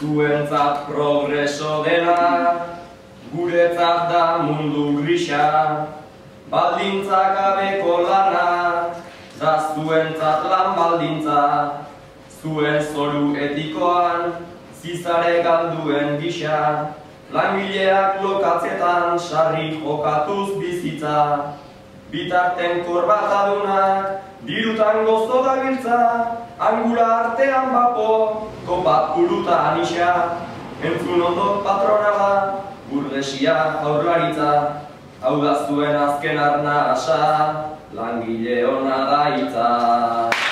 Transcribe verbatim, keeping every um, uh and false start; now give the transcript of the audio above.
Zuentzat progreso dena, guretzat da mundu grisa, baldintzak gabeko lana, da zuentzat lan baldintza, zuen zoru etikoan, zizare galduen gisa, langileak lokatzetan sarri jokatuz bizitza, bitarten korbatadunak, dirutan gozo dabiltza, angura artean bapo, kopat puruta anisa, entzun ondo patronala, burgesia jaurlaritza, hau da zuen azken arnasa, langile hona da hitza.